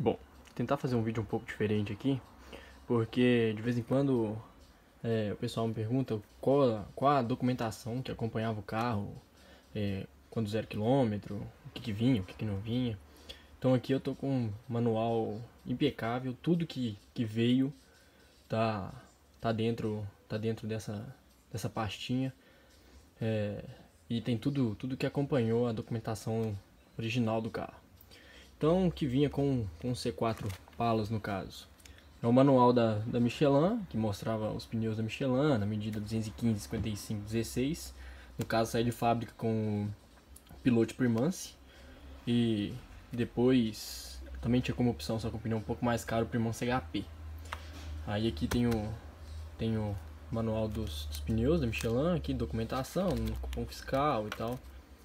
Bom, vou tentar fazer um vídeo um pouco diferente aqui, porque de vez em quando o pessoal me pergunta qual a documentação que acompanhava o carro, quando 0 km, o que vinha, o que não vinha. Então aqui eu tô com um manual impecável, tudo que veio tá, tá dentro dessa pastinha, e tem tudo que acompanhou a documentação original do carro. Então, que vinha com C4 palas no caso. É o manual da Michelin, que mostrava os pneus da Michelin, na medida 215, 55, 16. No caso, sai de fábrica com o Pilote Permance. E depois também tinha como opção, só com o pneu um pouco mais caro, o Permance HP. Aí aqui tem o manual dos pneus da Michelin, aqui documentação, no cupom fiscal e tal.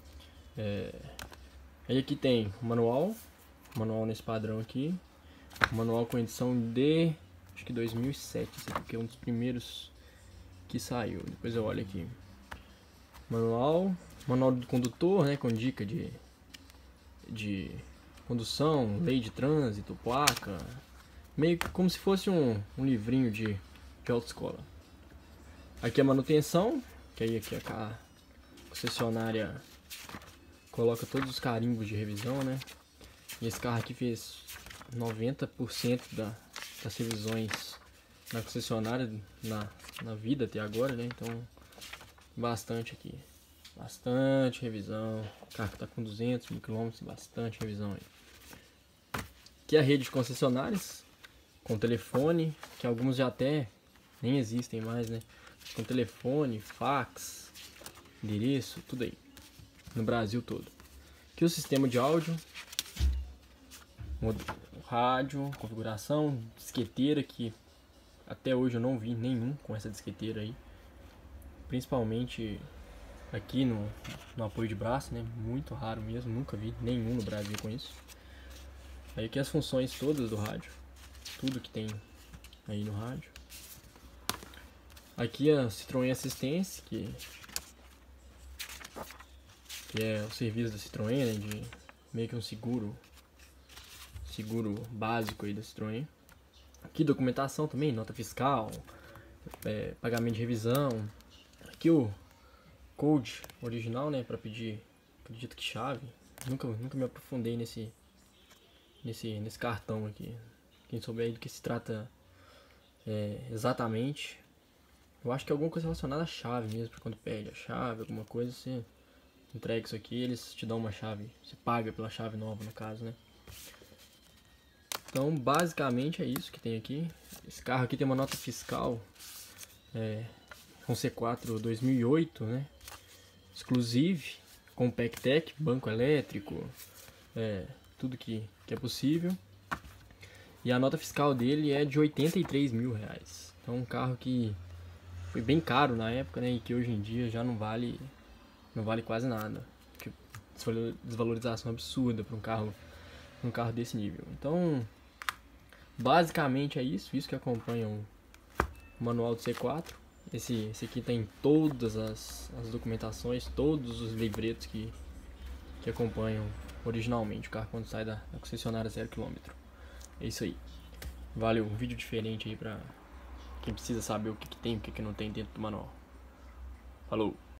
Aí aqui tem o manual nesse padrão aqui, o manual com edição de acho que 2007, esse aqui é um dos primeiros que saiu. Depois eu olho aqui, manual do condutor, né, com dica de condução, lei de trânsito, placa, meio que como se fosse um livrinho de autoescola. Aqui a manutenção, que aí aqui a concessionária coloca todos os carimbos de revisão, né? E esse carro aqui fez 90% das revisões na concessionária na vida até agora, né? Então, bastante aqui. Bastante revisão. O carro que tá com 200 mil quilômetros, bastante revisão aí. Aqui a rede de concessionárias, com telefone, que alguns já até nem existem mais, né? Com telefone, fax, endereço, tudo aí. No Brasil todo. Aqui o sistema de áudio, rádio, configuração, disqueteira, que até hoje eu não vi nenhum com essa disqueteira aí. Principalmente aqui no apoio de braço, né? Muito raro mesmo, nunca vi nenhum no Brasil com isso. Aí aqui as funções todas do rádio, tudo que tem aí no rádio. Aqui a Citroën Assistência, que é o serviço da Citroën, né? De meio que um seguro básico aí da Citroën. Aqui documentação também, nota fiscal, pagamento de revisão. Aqui o code original, né, para pedir, acredito que chave. Nunca me aprofundei nesse cartão aqui. Quem souber aí do que se trata exatamente, eu acho que é alguma coisa relacionada à chave mesmo, para quando perde a chave, alguma coisa, você entrega isso aqui, eles te dão uma chave, você paga pela chave nova no caso, né? Então, basicamente é isso que tem aqui. Esse carro aqui tem uma nota fiscal com C4 2008, né? Exclusive, com PEC-TEC, banco elétrico, tudo que é possível. E a nota fiscal dele é de R$83 mil. Então, um carro que foi bem caro na época, né? E que hoje em dia já não vale quase nada. Desvalorização absurda para um carro desse nível. Então, basicamente é isso que acompanha o manual do C4. Esse aqui tem todas as documentações, todos os livretos que acompanham originalmente o carro quando sai da concessionária 0 km. É isso aí. Valeu, um vídeo diferente aí pra quem precisa saber o que tem e o que não tem dentro do manual. Falou!